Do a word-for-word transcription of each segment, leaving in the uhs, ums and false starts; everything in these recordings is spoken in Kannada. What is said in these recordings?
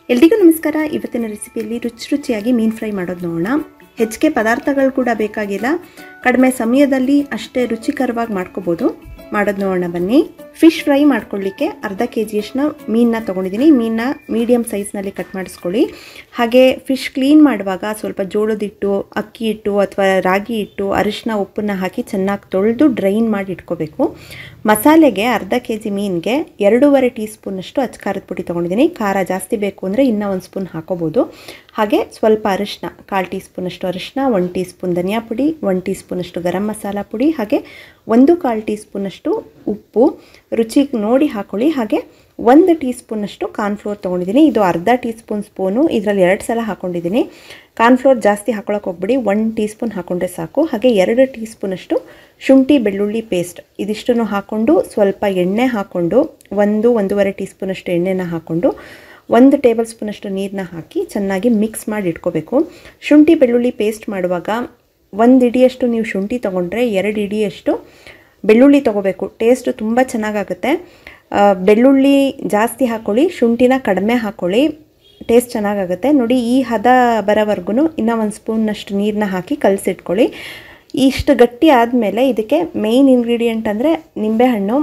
ಎಲ್ರಿಗೂ ನಮಸ್ಕಾರ. ಇವತ್ತಿನ ರೆಸಿಪಿಯಲ್ಲಿ ರುಚಿ ರುಚಿಯಾಗಿ ಮೀನು ಫ್ರೈ ಮಾಡೋದು ನೋಡೋಣ. ಹೆಚ್ಚಿಗೆ ಪದಾರ್ಥಗಳು ಕೂಡ ಬೇಕಾಗಿಲ್ಲ, ಕಡಿಮೆ ಸಮಯದಲ್ಲಿ ಅಷ್ಟೇ ರುಚಿಕರವಾಗಿ ಮಾಡ್ಕೋಬೋದು. ಮಾಡೋದು ನೋಡೋಣ ಬನ್ನಿ. ಫಿಶ್ ಫ್ರೈ ಮಾಡ್ಕೊಳ್ಳಿಕ್ಕೆ ಅರ್ಧ ಕೆ ಜಿಯಷ್ಟು ಮೀನನ್ನ ತೊಗೊಂಡಿದ್ದೀನಿ. ಮೀನನ್ನ ಮೀಡಿಯಮ್ ಸೈಜ್ನಲ್ಲಿ ಕಟ್ ಮಾಡಿಸ್ಕೊಳ್ಳಿ. ಹಾಗೆ ಫಿಶ್ ಕ್ಲೀನ್ ಮಾಡುವಾಗ ಸ್ವಲ್ಪ ಜೋಳದ ಹಿಟ್ಟು, ಅಕ್ಕಿ ಹಿಟ್ಟು ಅಥವಾ ರಾಗಿ ಹಿಟ್ಟು, ಅರಿಶಿನ, ಉಪ್ಪನ್ನ ಹಾಕಿ ಚೆನ್ನಾಗಿ ತೊಳೆದು ಡ್ರೈನ್ ಮಾಡಿ ಇಟ್ಕೋಬೇಕು. ಮಸಾಲೆಗೆ ಅರ್ಧ ಕೆ ಜಿ ಮೀನಿಗೆ ಎರಡೂವರೆ ಟೀ ಸ್ಪೂನಷ್ಟು ಅಚ್ಕಾರದ ಪುಡಿ ತೊಗೊಂಡಿದ್ದೀನಿ. ಖಾರ ಜಾಸ್ತಿ ಬೇಕು ಅಂದರೆ ಇನ್ನೂ ಒಂದು ಸ್ಪೂನ್ ಹಾಕೋಬೋದು. ಹಾಗೆ ಸ್ವಲ್ಪ ಅರಿಶಿನ, ಕಾಲು ಟೀ ಸ್ಪೂನಷ್ಟು ಅರಿಶಿನ, ಒಂದು ಟೀ ಸ್ಪೂನ್ ಧನಿಯಾ ಪುಡಿ, ಒಂದು ಟೀ ಸ್ಪೂನಷ್ಟು ಗರಂ ಮಸಾಲ ಪುಡಿ, ಹಾಗೆ ಒಂದು ಕಾಲು ಟೀ ಸ್ಪೂನಷ್ಟು ಉಪ್ಪು ರುಚಿಗೆ ನೋಡಿ ಹಾಕೊಳ್ಳಿ. ಹಾಗೆ ಒಂದು ಟೀ ಸ್ಪೂನಷ್ಟು ಕಾರ್ನ್ಫ್ಲೋರ್ ತೊಗೊಂಡಿದ್ದೀನಿ. ಇದು ಅರ್ಧ ಟೀ ಸ್ಪೂನ್ ಸ್ಪೂನು, ಇದರಲ್ಲಿ ಎರಡು ಸಲ ಹಾಕ್ಕೊಂಡಿದ್ದೀನಿ. ಕಾರ್ನ್ಫ್ಲೋರ್ ಜಾಸ್ತಿ ಹಾಕೊಳ್ಳೋಕೆ ಹೋಗ್ಬಿಡಿ, ಒಂದು ಟೀ ಸ್ಪೂನ್ ಹಾಕ್ಕೊಂಡ್ರೆ ಸಾಕು. ಹಾಗೆ ಎರಡು ಟೀ ಸ್ಪೂನಷ್ಟು ಶುಂಠಿ ಬೆಳ್ಳುಳ್ಳಿ ಪೇಸ್ಟ್, ಇದಿಷ್ಟನ್ನು ಹಾಕ್ಕೊಂಡು ಸ್ವಲ್ಪ ಎಣ್ಣೆ ಹಾಕ್ಕೊಂಡು ಒಂದು ಒಂದೂವರೆ ಟೀ ಸ್ಪೂನಷ್ಟು ಎಣ್ಣೆನ ಹಾಕ್ಕೊಂಡು ಒಂದು ಟೇಬಲ್ ಸ್ಪೂನಷ್ಟು ನೀರನ್ನ ಹಾಕಿ ಚೆನ್ನಾಗಿ ಮಿಕ್ಸ್ ಮಾಡಿ ಇಟ್ಕೋಬೇಕು. ಶುಂಠಿ ಬೆಳ್ಳುಳ್ಳಿ ಪೇಸ್ಟ್ ಮಾಡುವಾಗ ಒಂದು ಇಡಿಯಷ್ಟು ನೀವು ಶುಂಠಿ ತೊಗೊಂಡ್ರೆ ಎರಡು ಇಡಿಯಷ್ಟು ಬೆಳ್ಳುಳ್ಳಿ ತೊಗೋಬೇಕು. ಟೇಸ್ಟು ತುಂಬ ಚೆನ್ನಾಗಾಗುತ್ತೆ. ಬೆಳ್ಳುಳ್ಳಿ ಜಾಸ್ತಿ ಹಾಕ್ಕೊಳ್ಳಿ, ಶುಂಠಿನ ಕಡಿಮೆ ಹಾಕ್ಕೊಳ್ಳಿ, ಟೇಸ್ಟ್ ಚೆನ್ನಾಗಾಗುತ್ತೆ. ನೋಡಿ, ಈ ಹದ ಬರೋವರೆಗೂ ಇನ್ನೂ ಒಂದು ಸ್ಪೂನ್ನಷ್ಟು ನೀರನ್ನ ಹಾಕಿ ಕಲಸಿಟ್ಕೊಳ್ಳಿ. ಇಷ್ಟು ಗಟ್ಟಿ ಆದಮೇಲೆ ಇದಕ್ಕೆ ಮೇಯ್ನ್ ಇಂಗ್ರೀಡಿಯೆಂಟ್ ಅಂದರೆ ನಿಂಬೆಹಣ್ಣು.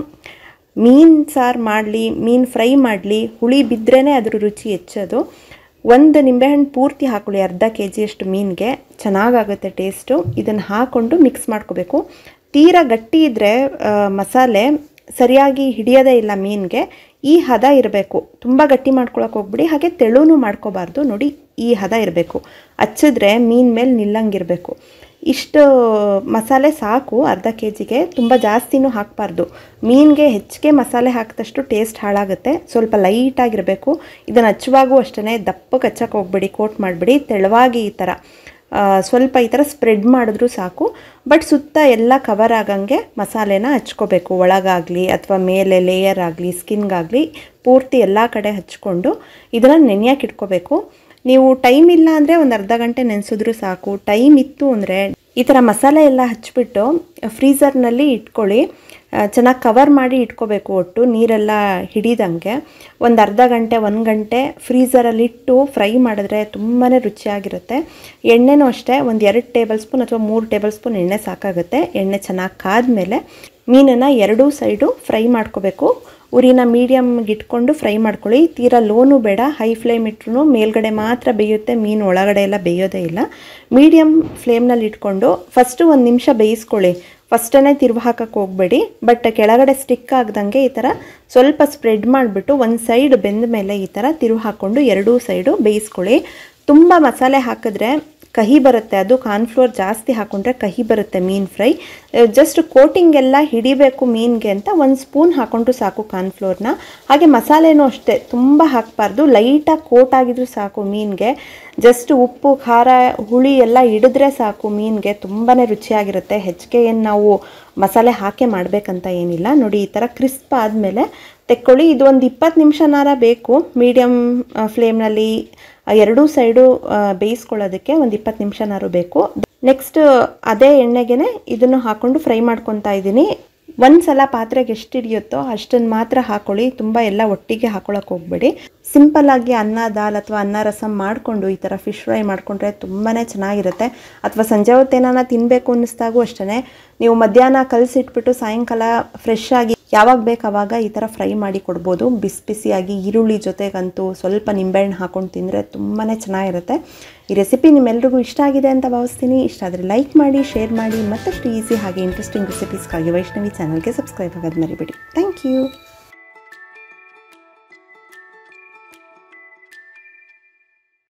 ಮೀನು ಸಾರು ಮಾಡಲಿ, ಮೀನು ಫ್ರೈ ಮಾಡಲಿ, ಹುಳಿ ಬಿದ್ರೇ ಅದ್ರ ರುಚಿ ಹೆಚ್ಚೋದು. ಒಂದು ನಿಂಬೆಹಣ್ಣು ಪೂರ್ತಿ ಹಾಕ್ಕೊಳ್ಳಿ ಅರ್ಧ ಕೆ ಜಿಯಷ್ಟು ಮೀನಿಗೆ, ಚೆನ್ನಾಗಾಗುತ್ತೆ ಟೇಸ್ಟು. ಇದನ್ನು ಹಾಕ್ಕೊಂಡು ಮಿಕ್ಸ್ ಮಾಡ್ಕೋಬೇಕು. ತೀರಾ ಗಟ್ಟಿ ಇದ್ದರೆ ಮಸಾಲೆ ಸರಿಯಾಗಿ ಹಿಡಿಯೋದೇ ಇಲ್ಲ ಮೀನಿಗೆ. ಈ ಹದ ಇರಬೇಕು, ತುಂಬ ಗಟ್ಟಿ ಮಾಡ್ಕೊಳಕ್ಕೆ ಹೋಗ್ಬಿಡಿ, ಹಾಗೆ ತೆಳುನೂ ಮಾಡ್ಕೋಬಾರ್ದು. ನೋಡಿ, ಈ ಹದ ಇರಬೇಕು. ಹಚ್ಚಿದ್ರೆ ಮೀನು ಮೇಲೆ ನಿಲ್ಲಂಗಿರಬೇಕು. ಇಷ್ಟು ಮಸಾಲೆ ಸಾಕು ಅರ್ಧ ಕೆ ಜಿಗೆ, ತುಂಬ ಜಾಸ್ತಿನೂ ಹಾಕಬಾರ್ದು. ಮೀನಿಗೆ ಹೆಚ್ಚಿಗೆ ಮಸಾಲೆ ಹಾಕಿದಷ್ಟು ಟೇಸ್ಟ್ ಹಾಳಾಗುತ್ತೆ. ಸ್ವಲ್ಪ ಲೈಟಾಗಿರಬೇಕು. ಇದನ್ನು ಹಚ್ಚುವಾಗೂ ಅಷ್ಟೇ ದಪ್ಪಕ್ಕೆ ಹಚ್ಚಕ್ಕೆ ಹೋಗ್ಬಿಡಿ, ಕೋಟ್ ಮಾಡಿಬಿಡಿ. ತೆಳುವಾಗಿ ಈ ಥರ ಸ್ವಲ್ಪ ಈ ಥರ ಸ್ಪ್ರೆಡ್ ಮಾಡಿದ್ರೂ ಸಾಕು. ಬಟ್ ಸುತ್ತ ಎಲ್ಲ ಕವರ್ ಆಗಂಗೆ ಮಸಾಲೆನ ಹಚ್ಕೋಬೇಕು. ಒಳಗಾಗಲಿ ಅಥವಾ ಮೇಲೆ ಲೇಯರ್ ಆಗಲಿ, ಸ್ಕಿನ್ಗಾಗಲಿ ಪೂರ್ತಿ ಎಲ್ಲ ಕಡೆ ಹಚ್ಕೊಂಡು ಇದನ್ನು ನೆನೆಯಕ್ಕೆ ಇಟ್ಕೋಬೇಕು. ನೀವು ಟೈಮ್ ಇಲ್ಲ ಅಂದರೆ ಒಂದು ಅರ್ಧ ಗಂಟೆ ನೆನೆಸಿದ್ರೂ ಸಾಕು. ಟೈಮ್ ಇತ್ತು ಅಂದರೆ ಈ ಥರ ಮಸಾಲೆ ಎಲ್ಲ ಹಚ್ಬಿಟ್ಟು ಫ್ರೀಝರ್ನಲ್ಲಿ ಇಟ್ಕೊಳ್ಳಿ. ಚೆನ್ನಾಗಿ ಕವರ್ ಮಾಡಿ ಇಟ್ಕೋಬೇಕು, ಒಟ್ಟು ನೀರೆಲ್ಲ ಹಿಡಿದಂಗೆ. ಒಂದು ಅರ್ಧ ಗಂಟೆ ಒಂದು ಗಂಟೆ ಫ್ರೀಝರಲ್ಲಿ ಇಟ್ಟು ಫ್ರೈ ಮಾಡಿದ್ರೆ ತುಂಬಾ ರುಚಿಯಾಗಿರುತ್ತೆ. ಎಣ್ಣೆನೂ ಅಷ್ಟೇ, ಒಂದು ಎರಡು ಟೇಬಲ್ ಸ್ಪೂನ್ ಅಥವಾ ಮೂರು ಟೇಬಲ್ ಸ್ಪೂನ್ ಎಣ್ಣೆ ಸಾಕಾಗುತ್ತೆ. ಎಣ್ಣೆ ಚೆನ್ನಾಗಿ ಕಾದ್ಮೇಲೆ ಮೀನನ್ನು ಎರಡೂ ಸೈಡು ಫ್ರೈ ಮಾಡ್ಕೋಬೇಕು. ಉರಿನ ಮೀಡಿಯಮ್ಗೆ ಇಟ್ಕೊಂಡು ಫ್ರೈ ಮಾಡ್ಕೊಳ್ಳಿ. ತೀರಾ ಲೋನು ಬೇಡ, ಹೈ ಫ್ಲೇಮ್ ಇಟ್ರೂ ಮೇಲ್ಗಡೆ ಮಾತ್ರ ಬೇಯುತ್ತೆ, ಮೀನು ಒಳಗಡೆ ಎಲ್ಲ ಬೇಯೋದೇ ಇಲ್ಲ. ಮೀಡಿಯಮ್ ಫ್ಲೇಮ್ನಲ್ಲಿ ಇಟ್ಕೊಂಡು ಫಸ್ಟು ಒಂದು ನಿಮಿಷ ಬೇಯಿಸ್ಕೊಳ್ಳಿ. ಫಸ್ಟೇ ತಿರುವು ಹಾಕಕ್ಕೆ ಹೋಗಬೇಡಿ, ಬಟ್ ಕೆಳಗಡೆ ಸ್ಟಿಕ್ ಆಗ್ದಂಗೆ ಈ ಥರ ಸ್ವಲ್ಪ ಸ್ಪ್ರೆಡ್ ಮಾಡಿಬಿಟ್ಟು ಒಂದು ಸೈಡ್ ಬೆಂದ ಮೇಲೆ ಈ ಥರ ತಿರುವು ಹಾಕ್ಕೊಂಡು ಎರಡೂ ಸೈಡು ಬೇಯಿಸ್ಕೊಳ್ಳಿ. ತುಂಬ ಮಸಾಲೆ ಹಾಕಿದ್ರೆ ಕಹಿ ಬರುತ್ತೆ, ಅದು ಕಾರ್ನ್ಫ್ಲೋರ್ ಜಾಸ್ತಿ ಹಾಕ್ಕೊಂಡ್ರೆ ಕಹಿ ಬರುತ್ತೆ ಮೀನು ಫ್ರೈ. ಜಸ್ಟ್ ಕೋಟಿಂಗ್ ಎಲ್ಲ ಹಿಡಿಬೇಕು ಮೀನಿಗೆ ಅಂತ ಒಂದು ಸ್ಪೂನ್ ಹಾಕ್ಕೊಂಡ್ರು ಸಾಕು ಕಾರ್ನ್ಫ್ಲೋರ್ನ. ಹಾಗೆ ಮಸಾಲೆನೂ ಅಷ್ಟೇ ತುಂಬ ಹಾಕಬಾರ್ದು, ಲೈಟಾಗಿ ಕೋಟ್ ಆಗಿದ್ರೂ ಸಾಕು ಮೀನಿಗೆ. ಜಸ್ಟ್ ಉಪ್ಪು, ಖಾರ, ಹುಳಿ ಎಲ್ಲ ಹಿಡಿದ್ರೆ ಸಾಕು ಮೀನಿಗೆ, ತುಂಬಾ ರುಚಿಯಾಗಿರುತ್ತೆ. ಹೆಚ್ಚಿಗೆ ಏನು ನಾವು ಮಸಾಲೆ ಹಾಕೇ ಮಾಡಬೇಕಂತ ಏನಿಲ್ಲ. ನೋಡಿ, ಈ ಥರ ಕ್ರಿಸ್ಪ್ ಆದಮೇಲೆ ತೆಕ್ಕೊಳ್ಳಿ. ಇದು ಒಂದು ಇಪ್ಪತ್ತು ನಿಮಿಷನಾರ ಬೇಕು ಮೀಡಿಯಮ್ ಫ್ಲೇಮ್ನಲ್ಲಿ ಎರಡೂ ಸೈಡು ಬೇಯಿಸ್ಕೊಳ್ಳೋದಕ್ಕೆ. ಒಂದು ಇಪ್ಪತ್ತು ನಿಮಿಷನಾರು ಬೇಕು. ನೆಕ್ಸ್ಟ್ ಅದೇ ಎಣ್ಣೆಗೆ ಇದನ್ನು ಹಾಕ್ಕೊಂಡು ಫ್ರೈ ಮಾಡ್ಕೊತಾ ಇದ್ದೀನಿ. ಒಂದು ಸಲ ಪಾತ್ರೆಗೆ ಎಷ್ಟು ಹಿಡಿಯುತ್ತೋ ಅಷ್ಟನ್ನು ಮಾತ್ರ ಹಾಕ್ಕೊಳ್ಳಿ, ತುಂಬ ಎಲ್ಲ ಒಟ್ಟಿಗೆ ಹಾಕ್ಕೊಳಕ್ಕೆ ಹೋಗ್ಬೇಡಿ. ಸಿಂಪಲ್ಲಾಗಿ ಅನ್ನ ದಾಲ್ ಅಥವಾ ಅನ್ನ ರಸಮ್ ಮಾಡಿಕೊಂಡು ಈ ಥರ ಫಿಶ್ ಫ್ರೈ ಮಾಡಿಕೊಂಡ್ರೆ ತುಂಬಾ ಚೆನ್ನಾಗಿರುತ್ತೆ. ಅಥವಾ ಸಂಜೆ ಹೊತ್ತೇನಾನ ತಿನ್ನಬೇಕು ಅನ್ನಿಸ್ದಾಗೂ ಅಷ್ಟೇ, ನೀವು ಮಧ್ಯಾಹ್ನ ಕಲಸಿಟ್ಬಿಟ್ಟು ಸಾಯಂಕಾಲ ಫ್ರೆಶ್ ಆಗಿ ಯಾವಾಗ ಬೇಕು ಆವಾಗ ಈ ಥರ ಫ್ರೈ ಮಾಡಿ ಕೊಡ್ಬೋದು. ಬಿಸಿ ಬಿಸಿಯಾಗಿ ಈರುಳ್ಳಿ ಜೊತೆಗಂತೂ ಸ್ವಲ್ಪ ನಿಂಬೆಹಣ್ಣು ಹಾಕ್ಕೊಂಡು ತಿಂದರೆ ತುಂಬಾ ಚೆನ್ನಾಗಿರುತ್ತೆ. ಈ ರೆಸಿಪಿ ನಿಮ್ಮೆಲ್ರಿಗೂ ಇಷ್ಟ ಆಗಿದೆ ಅಂತ ಭಾವಿಸ್ತೀನಿ. ಇಷ್ಟ ಆದರೆ ಲೈಕ್ ಮಾಡಿ, ಶೇರ್ ಮಾಡಿ. ಮತ್ತಷ್ಟು ಈಸಿ ಹಾಗೆ ಇಂಟ್ರೆಸ್ಟಿಂಗ್ ರೆಸಿಪೀಸ್ಗಾಗಿ ವೈಷ್ಣವಿ ಚಾನಲ್ಗೆ ಸಬ್ಸ್ಕ್ರೈಬ್ ಆಗೋದು ಮರಿಬೇಡಿ. Thank you.